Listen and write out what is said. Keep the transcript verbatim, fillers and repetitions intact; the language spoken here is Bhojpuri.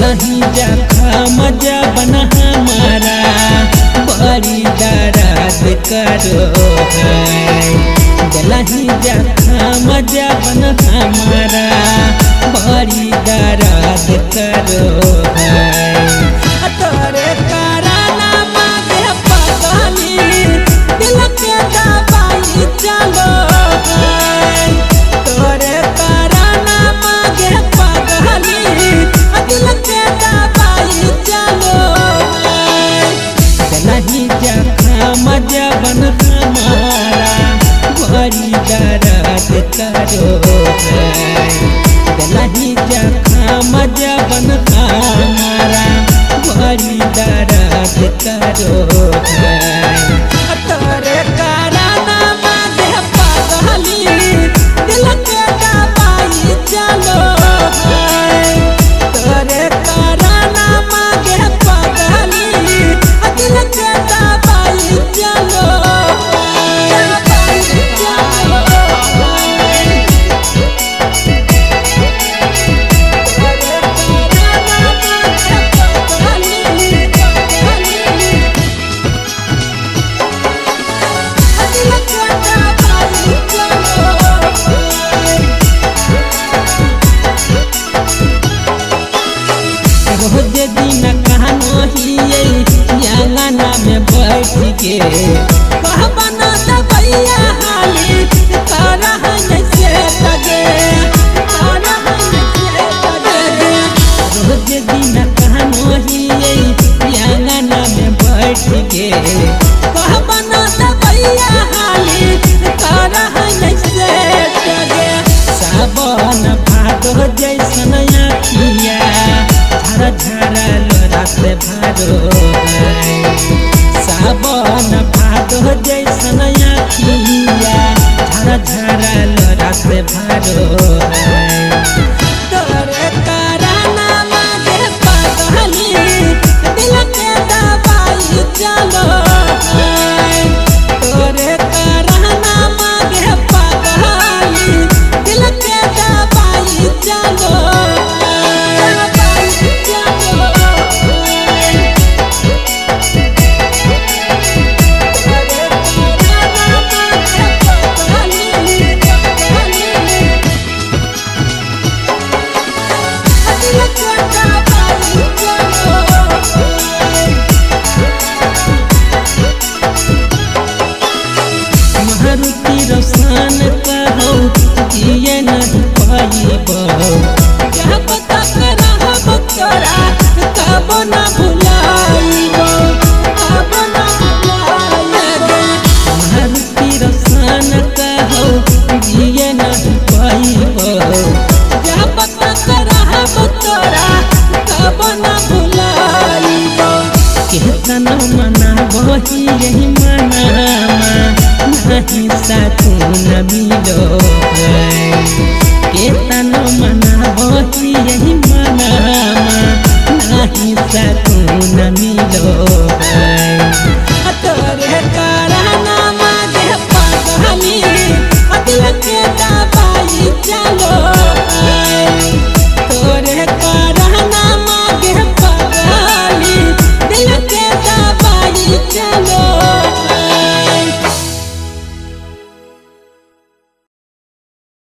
दलही जखा मजा बना हमारा बड़ी दर्द करो है। दलही जखा मजा बना हमारा बड़ी दर्द करो है। तोरे कराना मांगे पगली दिल के दवाई चलो है। तोरे कराना मांगे पगली दिल के दवाई चलो है। दलही जखा मजा बन हमारा बड़ी दर्द करो है। दलही जखा मजा बन हमारा बड़ी दर्द करो है। तोरे कराना मांगे पगली दिल के दवाई चलो है। तोरे कराना मांगे पगली दिल के दवाई चलो रोज दिन कहानो हिये यालाना में बैठ के कहबना दबैया हाली तारा है से लगे तारा है से लगे। रोज दिन कहानो हिये यालाना में बैठ के कहबना दबैया हाली तारा है से लगे। सावन भादो जैसन आखिया झरा झरा लोरा से भरो है। सावन भादो जैसन आखिया झरा झरा लोरा से भरो है। तोरे कराना मांगे पगली दिल के दवाई चलो है। तोरे कराना मांगे पगली दिल के दवाई चलो मारुति रोशन कहो जिए नहीं पाइबो जब तक रहब तोरा कब न भुलाइबो कब न भुलाइबो। मारुति रोशन कहो जिए नहीं पाइबो जब तक रहब तोरा कब न भुलाइबो। केतन मनाबो यही मनामा नहीं साथू न मिलो है। केतन मनाबो यही मनामा नहीं साथू न मिलो